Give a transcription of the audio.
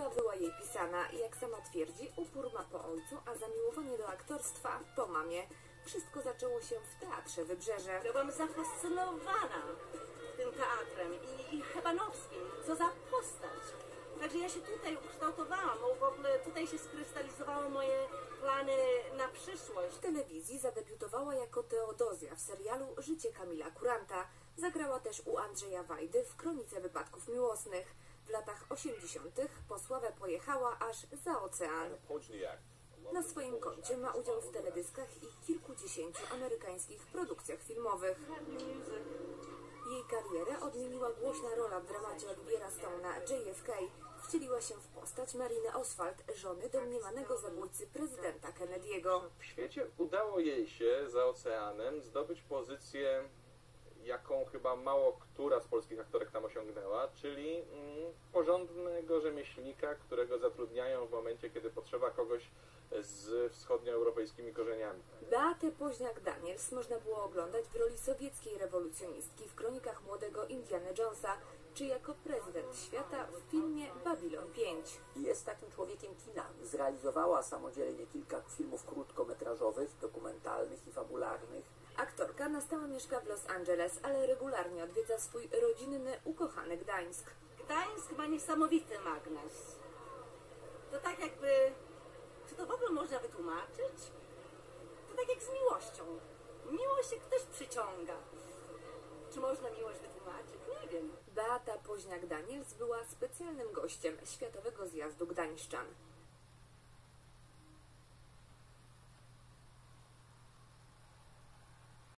Szkoła była jej pisana i jak sama twierdzi, upór ma po ojcu, a zamiłowanie do aktorstwa po mamie. Wszystko zaczęło się w Teatrze Wybrzeże. Byłam zafascynowana tym teatrem i Hebanowskim. Co za postać. Także ja się tutaj ukształtowałam, bo w ogóle tutaj się skrystalizowały moje plany na przyszłość. W telewizji zadebiutowała jako Teodozja w serialu Życie Kamila Kuranta. Zagrała też u Andrzeja Wajdy w Kronice wypadków miłosnych. W latach 80. po sławę pojechała aż za ocean. Na swoim koncie ma udział w teledyskach i kilkudziesięciu amerykańskich produkcjach filmowych. Jej karierę odmieniła głośna rola w dramacie Olivera Stone'a JFK. Wcieliła się w postać Mariny Oswald, żony domniemanego zabójcy prezydenta Kennedy'ego. W świecie udało jej się za oceanem zdobyć pozycję, jaką chyba mało która z polskich aktorek tam osiągnęła, czyli porządnego rzemieślnika, którego zatrudniają w momencie, kiedy potrzeba kogoś z wschodnioeuropejskimi korzeniami. Beatę Poźniak-Daniels można było oglądać w roli sowieckiej rewolucjonistki w Kronikach Młodego Indiana Jonesa, czy jako prezydent świata w filmie Babylon 5. Jest takim człowiekiem kina. Zrealizowała samodzielnie kilka filmów krótkometrażowych, dokumentalnych i fabularnych. Aktorka na stałe mieszka w Los Angeles, ale regularnie odwiedza swój rodzinny, ukochany Gdańsk. Gdańsk ma niesamowity magnes. To tak jakby... Czy to w ogóle można wytłumaczyć? To tak jak z miłością. Miłość się ktoś przyciąga. Czy można miłość wytłumaczyć? Nie wiem. Beata Poźniak-Daniels była specjalnym gościem Światowego Zjazdu Gdańszczan.